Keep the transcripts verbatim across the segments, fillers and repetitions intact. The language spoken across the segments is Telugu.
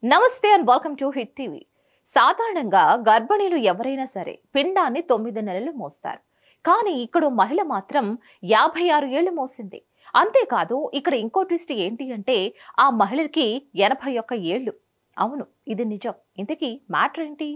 నమస్తే and welcome to hit TV. సాధారణంగా గర్భిణీలు ఎవరైనా సరే పిండాన్ని తొమ్మిది నెలలు మోస్తారు. కానీ ఇక్కడ మహిళ మాత్రం యాభై ఆరు ఏళ్లు మోసింది. అంతేకాదు ఇక్కడ ఇంకో ట్విస్ట్ ఏంటి అంటే ఆ మహిళకి ఎనభై ఒక్క ఏళ్లు. అవును, ఇది నిజం. ఇంతకీ మ్యాటర్ ఏంటి?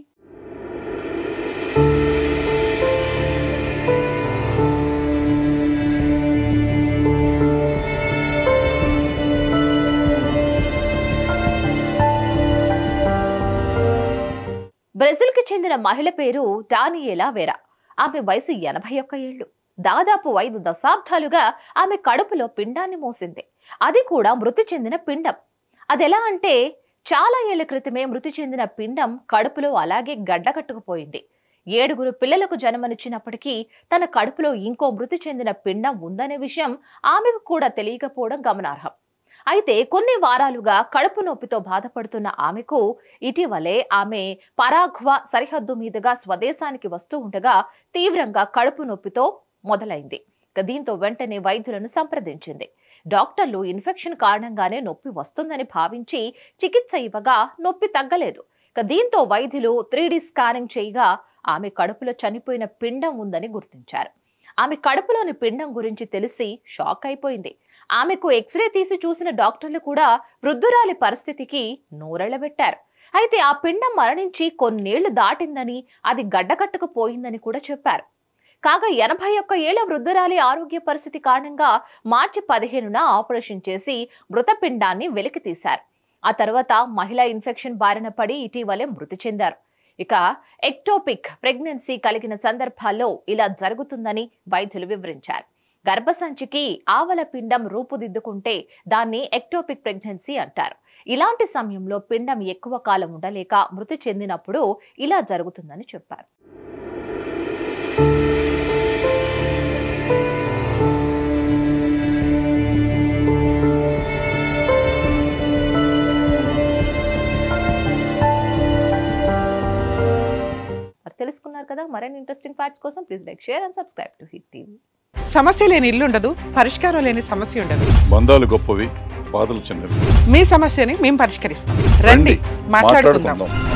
బ్రెజిల్కి చెందిన మహిళ పేరు డానియేలా వెరా. ఆమె వయసు ఎనభై ఒక్క ఏళ్లు. దాదాపు ఐదు దశాబ్దాలుగా ఆమె కడుపులో పిండాన్ని మోసింది. అది కూడా మృతి చెందిన పిండం. అదెలా అంటే చాలా ఏళ్ల క్రితమే మృతి చెందిన పిండం కడుపులో అలాగే గడ్డకట్టుకుపోయింది. ఏడుగురు పిల్లలకు జన్మనిచ్చినప్పటికీ తన కడుపులో ఇంకో మృతి చెందిన పిండం ఉందనే విషయం ఆమెకు కూడా తెలియకపోవడం గమనార్హం. అయితే కొన్ని వారాలుగా కడుపు నొప్పితో బాధపడుతున్న ఆమెకు ఇటీవలే ఆమె పరాగ్వా సరిహద్దు మీదుగా స్వదేశానికి వస్తూ ఉండగా తీవ్రంగా కడుపు నొప్పితో మొదలైంది. దీంతో వెంటనే వైద్యులను సంప్రదించింది. డాక్టర్లు ఇన్ఫెక్షన్ కారణంగానే నొప్పి వస్తుందని భావించి చికిత్స ఇవ్వగా నొప్పి తగ్గలేదు. దీంతో వైద్యులు త్రీ డి స్కానింగ్ చేయగా ఆమె కడుపులో చనిపోయిన పిండం ఉందని గుర్తించారు. ఆమె కడుపులోని పిండం గురించి తెలిసి షాక్ అయిపోయింది. ఆమెకు ఎక్స్రే తీసి చూసిన డాక్టర్లు కూడా వృద్ధురాలి పరిస్థితికి నోరెళ్లబెట్టారు. అయితే ఆ పిండం మరణించి కొన్నేళ్లు దాటిందని, అది గడ్డకట్టుకుపోయిందని కూడా చెప్పారు. కాగా ఎనభై ఒక్క ఏళ్ల వృద్ధురాలి ఆరోగ్య పరిస్థితి కారణంగా మార్చి పదిహేనున ఆపరేషన్ చేసి మృతపిండాన్ని వెలికి తీశారు. ఆ తర్వాత మహిళా ఇన్ఫెక్షన్ బారిన పడి ఇటీవలే మృతి చెందారు. ఇక ఎక్టోపిక్ ప్రెగ్నెన్సీ కలిగిన సందర్భాల్లో ఇలా జరుగుతుందని వైద్యులు వివరించారు. గర్భసంచికి ఆవల పిండం రూపుదిద్దుకుంటే దాన్ని ఎక్టోపిక్ ప్రెగ్నెన్సీ అంటారు. ఇలాంటి సమయంలో పిండం ఎక్కువ కాలం ఉండలేక మృతి చెందినప్పుడు ఇలా జరుగుతుందని చెప్పారు. తెలుసుకున్నారు కదా. మరిన్ని ఇంట్రెస్టింగ్ ఫ్యాక్ట్స్ కోసం please like, share and subscribe to hit TV. సమస్య లేని ఇల్లు ఉండదు, పరిష్కారం లేని సమస్య ఉండదు. బంధాలు గొప్పవి, బాధలు చిన్నవి. మీ సమస్యని మేము పరిష్కరిస్తాం. రండి, మాట్లాడుకుందాం.